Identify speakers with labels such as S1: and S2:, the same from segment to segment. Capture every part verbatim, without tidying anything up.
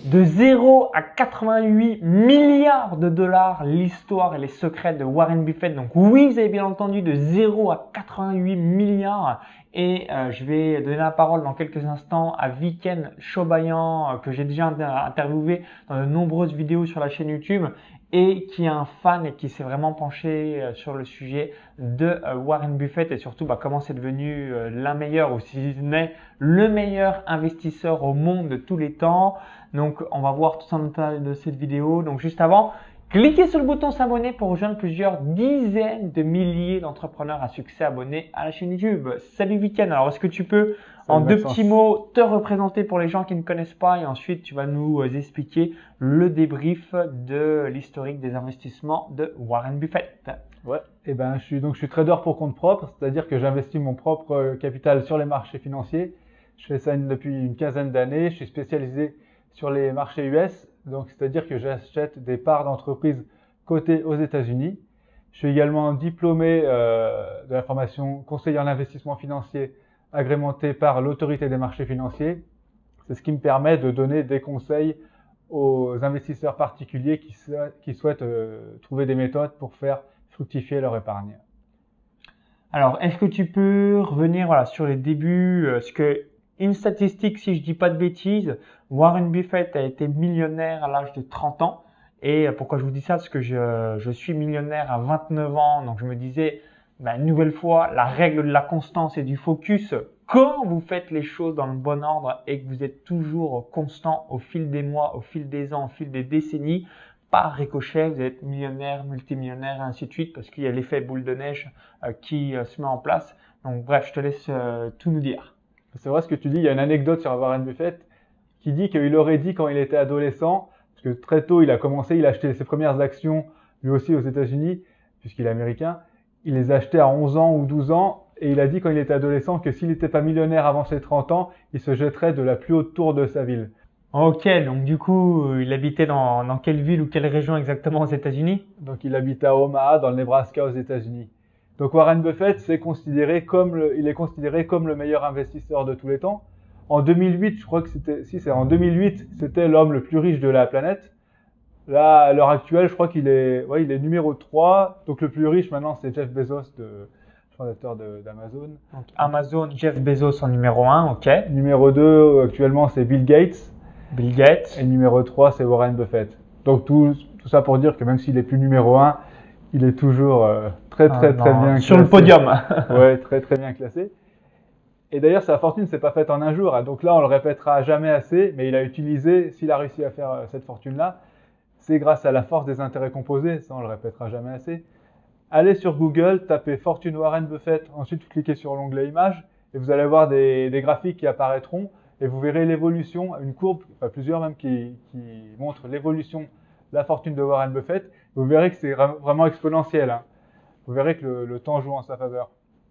S1: De zéro à quatre-vingt-huit milliards de dollars, l'histoire et les secrets de Warren Buffett. Donc oui, vous avez bien entendu, de zéro à quatre-vingt-huit milliards. Et euh, je vais donner la parole dans quelques instants à Viken Chobayan, euh, que j'ai déjà interviewé dans de nombreuses vidéos sur la chaîne YouTube et qui est un fan et qui s'est vraiment penché euh, sur le sujet de euh, Warren Buffett et surtout bah, comment c'est devenu euh, l'un meilleur ou si ce n'est le meilleur investisseur au monde de tous les temps. Donc, on va voir tout ça en détail de cette vidéo. Donc, juste avant, cliquez sur le bouton s'abonner pour rejoindre plusieurs dizaines de milliers d'entrepreneurs à succès abonnés à la chaîne YouTube. Salut Viken. Alors, est-ce que tu peux, en
S2: Salut
S1: deux
S2: Maxence.
S1: petits mots, te représenter pour les gens qui ne connaissent pas et ensuite tu vas nous expliquer le débrief de l'historique des investissements de Warren Buffett.
S2: Ouais, et ben je suis donc je suis trader pour compte propre, c'est-à-dire que j'investis mon propre capital sur les marchés financiers. Je fais ça une- depuis une quinzaine d'années. Je suis spécialisé sur les marchés U S, donc c'est-à-dire que j'achète des parts d'entreprises cotées aux États-Unis. Je suis également diplômé euh, de la formation conseiller en investissement financier agrémenté par l'autorité des marchés financiers. C'est ce qui me permet de donner des conseils aux investisseurs particuliers qui, sou- qui souhaitent euh, trouver des méthodes pour faire fructifier leur épargne.
S1: Alors, est-ce que tu peux revenir voilà, sur les débuts, euh, ce que une statistique, si je dis pas de bêtises, Warren Buffett a été millionnaire à l'âge de trente ans. Et euh, pourquoi je vous dis ça? Parce que je, je suis millionnaire à vingt-neuf ans. Donc, je me disais, ben, une nouvelle fois, la règle de la constance et du focus, quand vous faites les choses dans le bon ordre et que vous êtes toujours constant au fil des mois, au fil des ans, au fil des décennies, par ricochet, vous êtes millionnaire, multimillionnaire, et ainsi de suite, parce qu'il y a l'effet boule de neige euh, qui euh, se met en place. Donc, bref, je te laisse euh, tout nous dire.
S2: C'est vrai ce que tu dis, il y a une anecdote sur Warren Buffett qui dit qu'il aurait dit quand il était adolescent, parce que très tôt il a commencé, il a acheté ses premières actions, lui aussi aux États-Unis, puisqu'il est américain, il les a achetées à onze ans ou douze ans, et il a dit quand il était adolescent que s'il n'était pas millionnaire avant ses trente ans, il se jetterait de la plus haute tour de sa ville.
S1: Ok, donc du coup, euh, il habitait dans, dans quelle ville ou quelle région exactement aux États-Unis?
S2: Donc il habite à Omaha, dans le Nebraska, aux États-Unis. Donc Warren Buffett, c'est considéré comme le, il est considéré comme le meilleur investisseur de tous les temps. En deux mille huit, je crois que c'était, si c'est en deux mille huit, c'était l'homme le plus riche de la planète. Là, à l'heure actuelle, je crois qu'il est, ouais, il est numéro trois. Donc le plus riche maintenant, c'est Jeff Bezos, de, fondateur de- d'Amazon.
S1: Donc Amazon, Jeff Bezos en numéro un, ok.
S2: Numéro deux, actuellement, c'est Bill Gates.
S1: Bill Gates.
S2: Et numéro trois, c'est Warren Buffett. Donc tout, tout ça pour dire que même s'il est plus numéro un, il est toujours euh, très très
S1: Ah,
S2: très
S1: non,
S2: bien
S1: sur
S2: classé.
S1: le podium.
S2: Ouais, très très bien classé. Et d'ailleurs, sa fortune s'est pas faite en un jour, hein. Donc là, on le répétera jamais assez, mais il a utilisé, s'il a réussi à faire euh, cette fortune-là, c'est grâce à la force des intérêts composés. Ça, on le répétera jamais assez. Allez sur Google, tapez fortune Warren Buffett, ensuite vous cliquez sur l'onglet images et vous allez voir des, des graphiques qui apparaîtront et vous verrez l'évolution, une courbe, enfin plusieurs même, qui, qui montrent l'évolution de la fortune de Warren Buffett. Vous verrez que c'est vraiment exponentiel, hein. Vous verrez que le, le temps joue en sa faveur.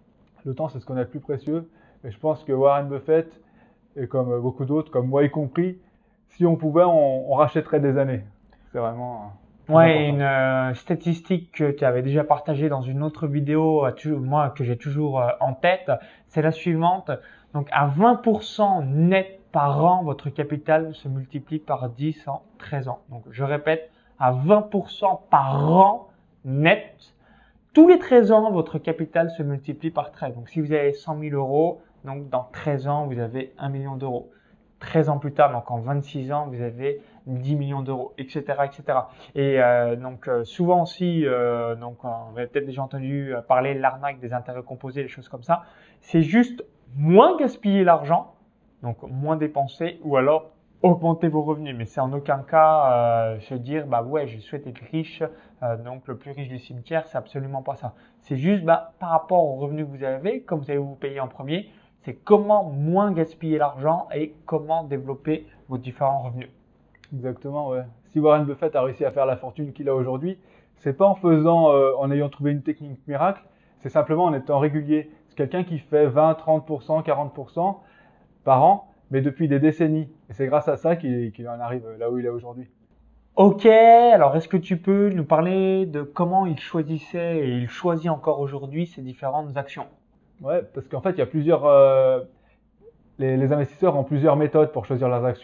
S2: Le temps, c'est ce qu'on a de plus précieux. Et je pense que Warren Buffett, et comme beaucoup d'autres, comme moi y compris, si on pouvait, on, on rachèterait des années. C'est vraiment... euh,
S1: Ouais,
S2: important.
S1: une euh, statistique que tu avais déjà partagée dans une autre vidéo, euh, toujours- moi que j'ai toujours euh, en tête, c'est la suivante. Donc à vingt pour cent net par an, votre capital se multiplie par dix en treize ans. Donc je répète, à vingt pour cent par an net, tous les treize ans, votre capital se multiplie par treize. Donc si vous avez cent mille euros, donc dans treize ans, vous avez un million d'euros. treize ans plus tard, donc en vingt-six ans, vous avez dix millions d'euros, et cetera, et cetera. Et euh, donc euh, souvent aussi, euh, donc on avait peut-être déjà entendu parler de l'arnaque des intérêts composés, des choses comme ça. C'est juste moins gaspiller l'argent, donc moins dépenser, ou alors augmenter vos revenus. Mais c'est en aucun cas euh, se dire bah ouais, je souhaite être riche, euh, donc le plus riche du cimetière. C'est absolument pas ça. C'est juste bah par rapport aux revenus que vous avez, comme vous allez vous payer en premier. C'est comment moins gaspiller l'argent et comment développer vos différents revenus.
S2: Exactement, ouais. Si Warren Buffett a réussi à faire la fortune qu'il a aujourd'hui, c'est pas en faisant, euh, en ayant trouvé une technique miracle, c'est simplement en étant régulier. C'est quelqu'un qui fait vingt, trente pour cent, quarante pour cent par an, mais depuis des décennies. Et c'est grâce à ça qu'il qu'il en arrive là où il est aujourd'hui.
S1: Ok, alors est-ce que tu peux nous parler de comment il choisissait et il choisit encore aujourd'hui ses différentes actions?
S2: Ouais, parce qu'en fait, il y a plusieurs, euh, les, les investisseurs ont plusieurs méthodes pour choisir leurs actions.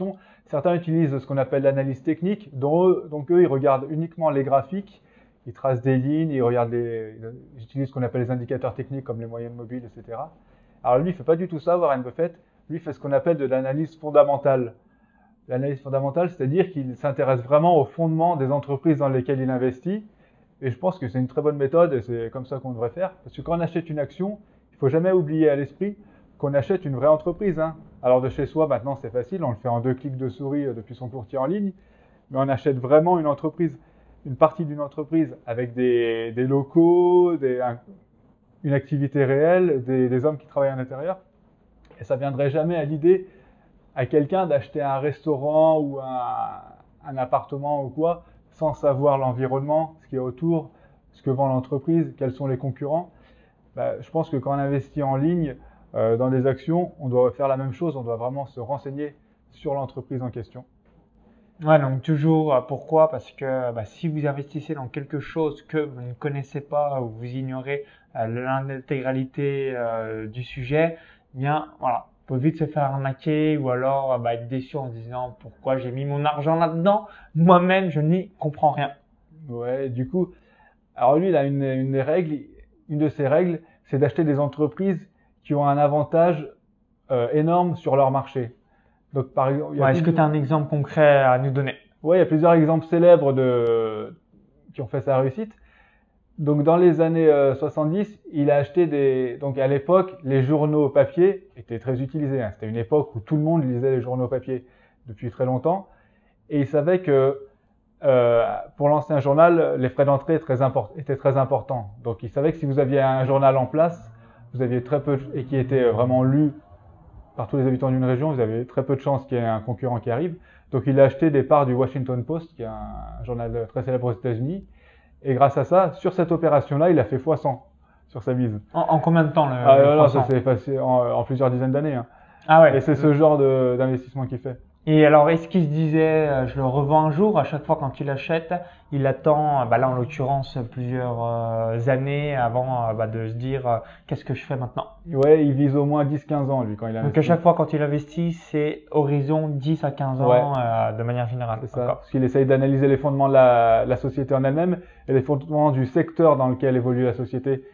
S2: Certains utilisent ce qu'on appelle l'analyse technique, dont eux, donc eux, ils regardent uniquement les graphiques, ils tracent des lignes, ils regardent les, ils utilisent ce qu'on appelle les indicateurs techniques comme les moyennes mobiles, et cetera. Alors lui, il ne fait pas du tout ça, Warren Buffett. Lui, il fait ce qu'on appelle de l'analyse fondamentale. L'analyse fondamentale, c'est-à-dire qu'il s'intéresse vraiment au fondement des entreprises dans lesquelles il investit. Et je pense que c'est une très bonne méthode et c'est comme ça qu'on devrait faire. Parce que quand on achète une action, il ne faut jamais oublier à l'esprit qu'on achète une vraie entreprise. Hein. Alors de chez soi, maintenant c'est facile, on le fait en deux clics de souris depuis son courtier en ligne. Mais on achète vraiment une entreprise, une partie d'une entreprise avec des, des locaux, des, un, une activité réelle, des, des hommes qui travaillent à l'intérieur. Et ça ne viendrait jamais à l'idée à quelqu'un d'acheter un restaurant ou un, un appartement ou quoi, sans savoir l'environnement, ce qui est autour, ce que vend l'entreprise, quels sont les concurrents. Ben, je pense que quand on investit en ligne euh, dans des actions, on doit faire la même chose, on doit vraiment se renseigner sur l'entreprise en question.
S1: Ouais, donc toujours, pourquoi? Parce que bah, si vous investissez dans quelque chose que vous ne connaissez pas ou vous ignorez euh, l'intégralité euh, du sujet, eh bien voilà, on peut vite se faire arnaquer ou alors bah, être déçu en se disant pourquoi j'ai mis mon argent là-dedans, moi-même je n'y comprends rien.
S2: Ouais, du coup, alors lui il a une, une des règles, une de ses règles, c'est d'acheter des entreprises qui ont un avantage euh, énorme sur leur marché. Donc, par exemple,
S1: ouais, est-ce que tu as un exemple concret à nous donner?
S2: Oui, il y a plusieurs exemples célèbres de, qui ont fait sa réussite. Donc, dans les années euh, soixante-dix, il a acheté des. Donc, à l'époque, les journaux papier étaient très utilisés. Hein. C'était une époque où tout le monde lisait les journaux papier depuis très longtemps. Et il savait que euh, pour lancer un journal, les frais d'entrée étaient très, import étaient très importants. Donc, il savait que si vous aviez un journal en place, vous aviez très peu et qui était vraiment lu par tous les habitants d'une région, vous avez très peu de chances qu'il y ait un concurrent qui arrive. Donc il a acheté des parts du Washington Post, qui est un journal très célèbre aux États-Unis. Et grâce à ça, sur cette opération-là, il a fait fois cent sur sa mise.
S1: En, en combien de temps le,
S2: ah,
S1: le
S2: non, ça s'est passé en, en plusieurs dizaines d'années. Hein.
S1: Ah ouais.
S2: Et c'est ce genre d'investissement qu'il fait.
S1: Et alors, est-ce qu'il se disait, euh, je le revends un jour, à chaque fois quand il achète, il attend, bah là en l'occurrence, plusieurs euh, années avant euh, bah, de se dire, euh, qu'est-ce que je fais maintenant?
S2: Ouais, il vise au moins dix à quinze ans, lui, quand il investit.
S1: Donc à chaque fois quand il investit, c'est horizon dix à quinze ans, ouais. euh, de manière générale.
S2: C'est ça, parce qu'il essaye d'analyser les fondements de la, la société en elle-même et les fondements du secteur dans lequel évolue la société.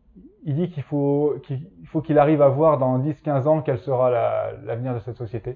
S2: Il dit qu'il faut qu'il faut qu'il arrive à voir dans dix à quinze ans quel sera l'avenir la, de cette société.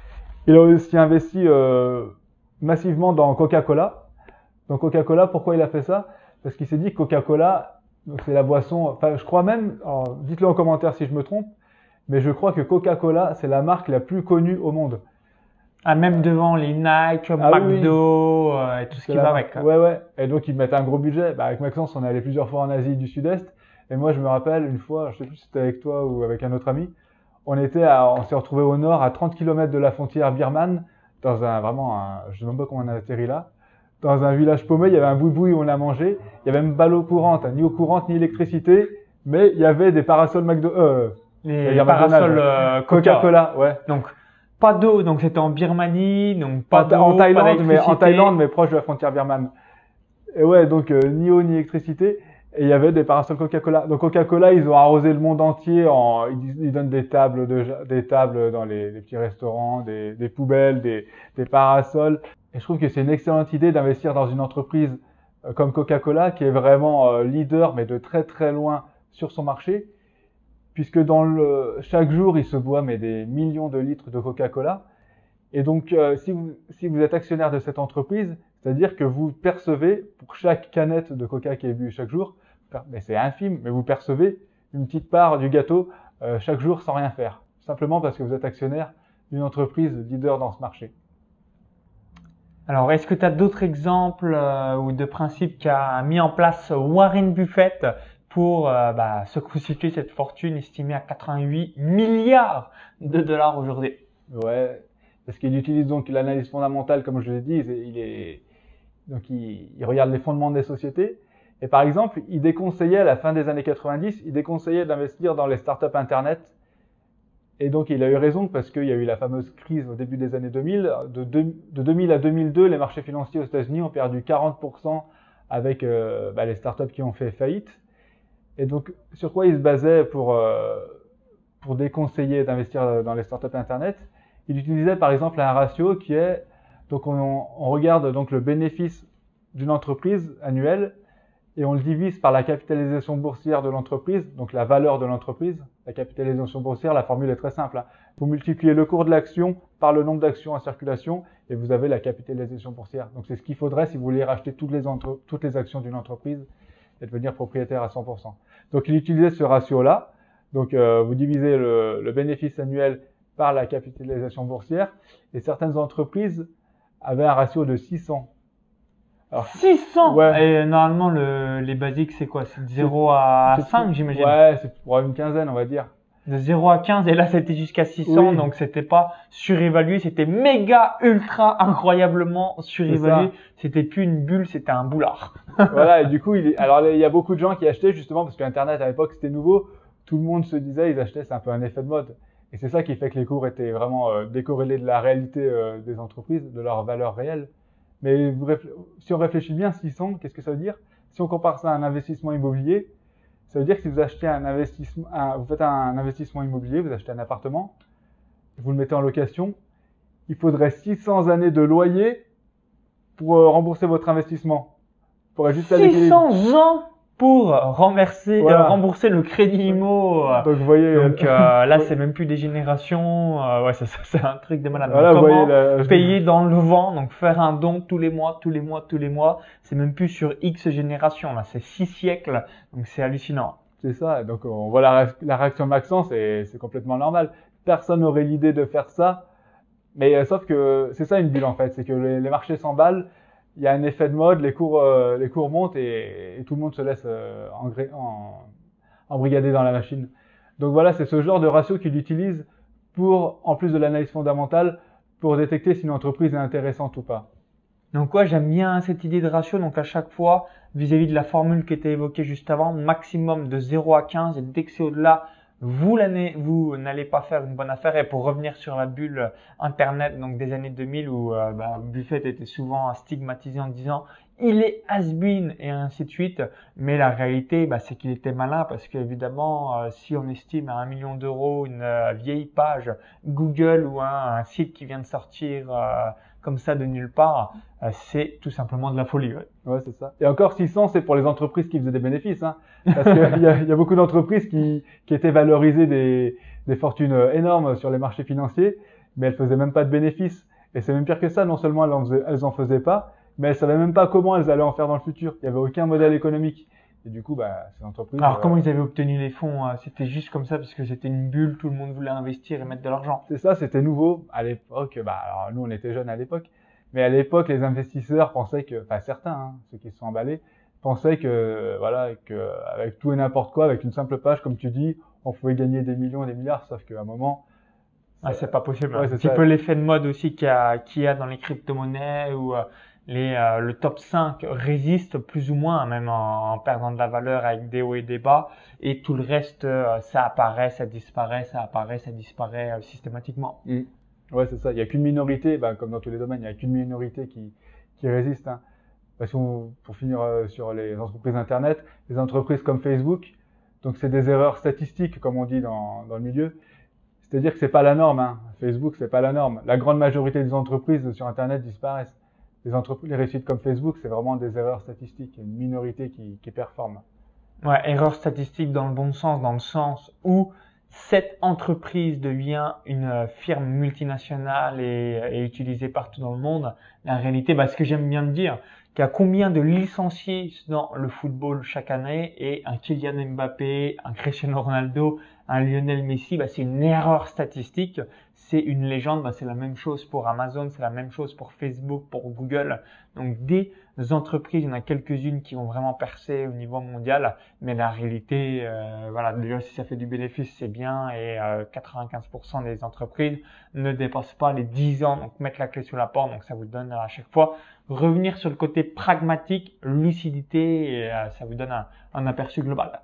S2: Il a aussi investi euh, massivement dans Coca-Cola. Donc Coca-Cola, pourquoi il a fait ça? Parce qu'il s'est dit que Coca-Cola, c'est la boisson, enfin je crois même, dites-le en commentaire si je me trompe, mais je crois que Coca-Cola, c'est la marque la plus connue au monde.
S1: Ah, même devant les Nike, ah, McDo, oui. euh, et tout ce qui va avec.
S2: Ouais, ouais. Et donc ils mettent un gros budget. Bah, avec Maxence, on est allé plusieurs fois en Asie du Sud-Est. Et moi, je me rappelle une fois, je sais plus si c'était avec toi ou avec un autre ami, on était à, on s'est retrouvé au nord, à trente kilomètres de la frontière birmane, dans un, vraiment un, je sais même pas comment on a atterri là, dans un village paumé, il y avait un boui-boui où on a mangé, il y avait même pas l'eau courante, ni eau courante, ni électricité, mais il y avait des parasols McDo, euh,
S1: les parasols euh,
S2: Coca-Cola, ouais.
S1: Donc, pas d'eau, donc c'était en Birmanie, donc pas d'eau,
S2: en Thaïlande, mais en Thaïlande, mais proche de la frontière birmane. Et ouais, donc, euh, ni eau, ni électricité. Et il y avait des parasols Coca-Cola. Donc Coca-Cola, ils ont arrosé le monde entier. En, ils, ils donnent des tables, de, des tables dans les, les petits restaurants, des, des poubelles, des, des parasols. Et je trouve que c'est une excellente idée d'investir dans une entreprise comme Coca-Cola, qui est vraiment euh, leader, mais de très très loin sur son marché, puisque dans le, chaque jour, il se boit mais des millions de litres de Coca-Cola. Et donc, euh, si vous, si vous êtes actionnaire de cette entreprise, c'est-à-dire que vous percevez, pour chaque canette de Coca qui est bu chaque jour, mais c'est infime, mais vous percevez une petite part du gâteau euh, chaque jour sans rien faire. Simplement parce que vous êtes actionnaire d'une entreprise leader dans ce marché.
S1: Alors, est-ce que tu as d'autres exemples euh, ou de principes qu'a mis en place Warren Buffett pour euh, bah, se constituer cette fortune estimée à quatre-vingt-huit milliards de dollars aujourd'hui?
S2: Ouais, parce qu'il utilise donc l'analyse fondamentale, comme je l'ai dit, il est donc il, il regarde les fondements des sociétés. Et par exemple, il déconseillait à la fin des années quatre-vingt-dix, il déconseillait d'investir dans les startups Internet. Et donc, il a eu raison parce qu'il y a eu la fameuse crise au début des années deux mille. De, de, de deux mille à deux mille deux, les marchés financiers aux États-Unis ont perdu quarante pour cent avec euh, bah, les startups qui ont fait faillite. Et donc, sur quoi il se basait pour, euh, pour déconseiller d'investir dans les startups Internet? il utilisait par exemple un ratio qui est, donc on, on regarde donc le bénéfice d'une entreprise annuelle et on le divise par la capitalisation boursière de l'entreprise, donc la valeur de l'entreprise. La capitalisation boursière, la formule est très simple, hein. Vous multipliez le cours de l'action par le nombre d'actions en circulation et vous avez la capitalisation boursière. Donc c'est ce qu'il faudrait si vous voulez racheter toutes les, entre, toutes les actions d'une entreprise et devenir propriétaire à cent pour cent. Donc il utilisait ce ratio-là. Donc euh, vous divisez le, le bénéfice annuel par la capitalisation boursière et certaines entreprises avaient un ratio de six cents.
S1: Alors, six cents
S2: ouais.
S1: Et normalement, le, les basiques, c'est quoi? C'est de zéro à cinq, j'imagine.
S2: Ouais, c'est pour une quinzaine, on va dire.
S1: De zéro à quinze, et là, c'était jusqu'à six cents, oui. Donc c'était pas surévalué, c'était méga, ultra, incroyablement surévalué. C'était plus une bulle, c'était un boulard.
S2: Voilà, et du coup, il, alors il y a beaucoup de gens qui achetaient justement, parce qu'Internet à l'époque, c'était nouveau, tout le monde se disait, ils achetaient, c'est un peu un effet de mode. Et c'est ça qui fait que les cours étaient vraiment euh, décorrélés de la réalité euh, des entreprises, de leur valeur réelle. Mais vous si on réfléchit bien, six cents, qu'est-ce que ça veut dire? Si on compare ça à un investissement immobilier, ça veut dire que si vous achetez un investissement, un, vous faites un investissement immobilier, vous achetez un appartement, vous le mettez en location, il faudrait six cents années de loyer pour euh, rembourser votre investissement. Pour juste
S1: six cents ans pour rembourser,
S2: voilà.
S1: euh, rembourser le crédit immo.
S2: Donc, vous voyez,
S1: Donc euh, là, c'est même plus des générations. Euh, ouais, c'est un truc de malade.
S2: Voilà,
S1: comment
S2: vous voyez, la...
S1: payer dans le vent, donc faire un don tous les mois, tous les mois, tous les mois. C'est même plus sur X générations. Là, c'est six siècles. Donc c'est hallucinant.
S2: C'est ça. Donc on voit la, la réaction de Maxence et c'est complètement normal. Personne n'aurait l'idée de faire ça. Mais euh, sauf que c'est ça une bulle en fait. C'est que les, les marchés s'emballent. Il y a un effet de mode, les cours, euh, les cours montent et, et tout le monde se laisse euh, engré, en, embrigader dans la machine. Donc voilà, c'est ce genre de ratio qu'il utilise pour, en plus de l'analyse fondamentale, pour détecter si une entreprise est intéressante ou pas.
S1: Donc ouais, j'aime bien cette idée de ratio. Donc à chaque fois, vis-à-vis de la formule qui était évoquée juste avant, maximum de zéro à quinze et dès que c'est au-delà, vous n'allez pas faire une bonne affaire. Et pour revenir sur la bulle Internet donc des années deux mille où euh, bah, Buffett était souvent stigmatisé en disant il est has-been et ainsi de suite. Mais la réalité, bah, c'est qu'il était malin parce qu'évidemment, euh, si on estime à un million d'euros une euh, vieille page Google ou un, un site qui vient de sortir euh, comme ça de nulle part, euh, c'est tout simplement de la folie. Ouais,
S2: ouais c'est ça. Et encore six cents, c'est pour les entreprises qui faisaient des bénéfices. Hein, parce qu'il y, y a beaucoup d'entreprises qui, qui étaient valorisées des, des fortunes énormes sur les marchés financiers, mais elles faisaient même pas de bénéfices. Et c'est même pire que ça, non seulement elles en faisaient, elles en faisaient pas, mais elles savaient même pas comment elles allaient en faire dans le futur. Il y avait aucun modèle économique. Et du coup, bah, ces entreprises…
S1: Alors,
S2: euh,
S1: comment ils avaient obtenu les fonds? C'était juste comme ça parce que c'était une bulle, tout le monde voulait investir et mettre de l'argent.
S2: C'est ça, c'était nouveau. À l'époque, bah, alors nous, on était jeunes à l'époque. Mais à l'époque, les investisseurs pensaient que, enfin certains, hein, ceux qui se sont emballés, pensaient que, voilà, que avec tout et n'importe quoi, avec une simple page, comme tu dis, on pouvait gagner des millions et des milliards. Sauf qu'à un moment,
S1: ah, c'est pas possible.
S2: Ouais,
S1: un petit ça. peu l'effet de mode aussi qu'il y a, qu'il y a dans les crypto-monnaies où euh, les, euh, le top cinq résiste plus ou moins, même en, en perdant de la valeur avec des hauts et des bas, et tout le reste, euh, ça apparaît, ça disparaît, ça apparaît, ça disparaît euh, systématiquement.
S2: Mm. Ouais, c'est ça. Il n'y a qu'une minorité, bah, comme dans tous les domaines, il n'y a qu'une minorité qui, qui résiste. Hein. Parce qu'on, pour finir euh, sur les entreprises Internet, les entreprises comme Facebook, donc c'est des erreurs statistiques, comme on dit dans, dans le milieu. C'est-à-dire que c'est pas la norme. Hein. Facebook, c'est pas la norme. La grande majorité des entreprises sur Internet disparaissent. Les entreprises, les réussites comme Facebook, c'est vraiment des erreurs statistiques. Une minorité qui, qui performe.
S1: Ouais, erreur statistique dans le bon sens, dans le sens où cette entreprise devient une firme multinationale et, et utilisée partout dans le monde. La réalité, bah, ce que j'aime bien dire, qu'il y a combien de licenciés dans le football chaque année et un Kylian Mbappé, un Cristiano Ronaldo, un Lionel Messi, bah, c'est une erreur statistique. C'est une légende, bah, c'est la même chose pour Amazon, c'est la même chose pour Facebook, pour Google. Donc des entreprises, il y en a quelques-unes qui vont vraiment percer au niveau mondial, mais la réalité, euh, voilà, déjà si ça fait du bénéfice, c'est bien et euh, quatre-vingt-quinze pour cent des entreprises ne dépassent pas les dix ans, donc mettre la clé sous la porte, donc ça vous donne à chaque fois revenir sur le côté pragmatique, lucidité et euh, ça vous donne un, un aperçu global.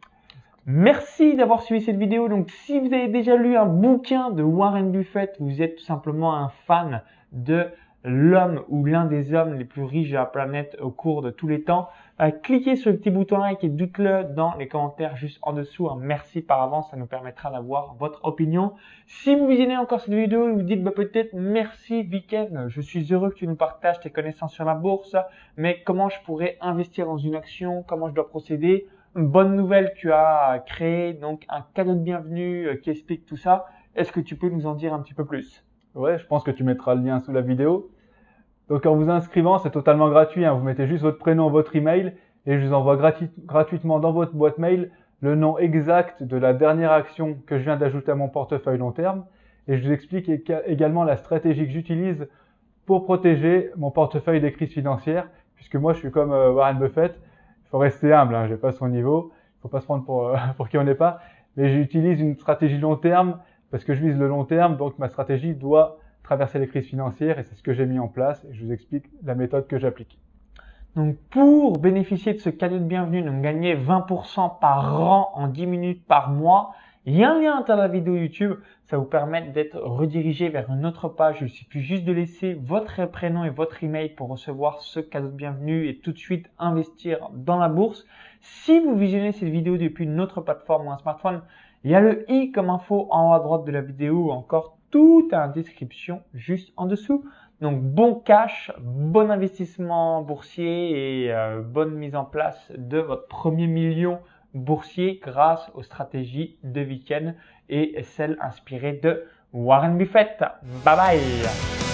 S1: Merci d'avoir suivi cette vidéo. Donc, si vous avez déjà lu un bouquin de Warren Buffett, vous êtes tout simplement un fan de l'homme ou l'un des hommes les plus riches de la planète au cours de tous les temps, Euh, cliquez sur le petit bouton like et dites-le dans les commentaires juste en dessous. Hein. Merci par avance, ça nous permettra d'avoir votre opinion. Si vous visionnez encore cette vidéo et vous dites bah, peut-être merci Viken, je suis heureux que tu nous partages tes connaissances sur la bourse, mais comment je pourrais investir dans une action, comment je dois procéder? Bonne nouvelle, tu as créé donc un cadeau de bienvenue qui explique tout ça. Est-ce que tu peux nous en dire un petit peu plus?
S2: Ouais, je pense que tu mettras le lien sous la vidéo. Donc en vous inscrivant, c'est totalement gratuit. Hein. Vous mettez juste votre prénom, votre email et je vous envoie gratuit, gratuitement dans votre boîte mail le nom exact de la dernière action que je viens d'ajouter à mon portefeuille long terme. Et je vous explique également la stratégie que j'utilise pour protéger mon portefeuille des crises financières. Puisque moi, je suis comme Warren Buffett. Il faut rester humble, hein. Je n'ai pas son niveau. Il ne faut pas se prendre pour, pour qui on n'est pas. Mais j'utilise une stratégie long terme parce que je vise le long terme. Donc ma stratégie doit traverser les crises financières et c'est ce que j'ai mis en place et je vous explique la méthode que j'applique.
S1: Donc pour bénéficier de ce cadeau de bienvenue, donc gagner vingt pour cent par an en dix minutes par mois, il y a un lien à l'intérieur de la vidéo YouTube, ça vous permet d'être redirigé vers une autre page. Il suffit juste de laisser votre prénom et votre email pour recevoir ce cadeau de bienvenue et tout de suite investir dans la bourse. Si vous visionnez cette vidéo depuis une autre plateforme ou un smartphone, il y a le i comme info en haut à droite de la vidéo ou encore tout est en description juste en dessous. Donc bon cash, bon investissement boursier et euh, bonne mise en place de votre premier million boursier grâce aux stratégies de Viken et celles inspirées de Warren Buffett. Bye bye!